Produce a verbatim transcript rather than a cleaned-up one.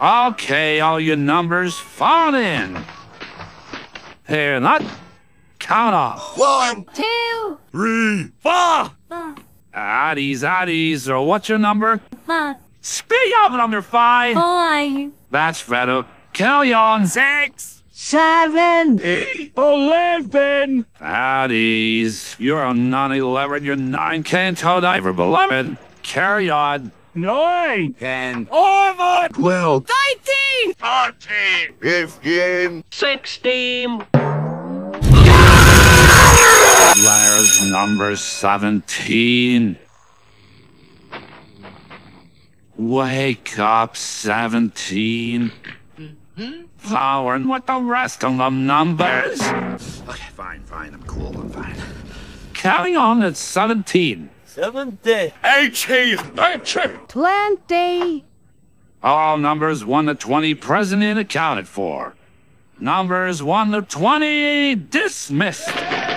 Okay, all your numbers, fall in. Here, not count off. One, Two, three, four. five, Addies, addies, or what's your number? five, Speak up, number five. five, That's better. Carry on. Six. seven, Eight. Eleven. Addies, you're a nine eleven, you're nine can't tell diver, beloved. Carry on. Nine. Ten. Eleven. Twelve. Nineteen. Fourteen. Fifteen. Sixteen. There's number seventeen. Wake up, seventeen. Flowering with the rest of the numbers. Okay, fine, fine. I'm cool. I'm fine. Carry on at seventeen. Seventeen. Eighteen. Nineteen. twenty, All numbers one to twenty present and accounted for. Numbers one to twenty dismissed.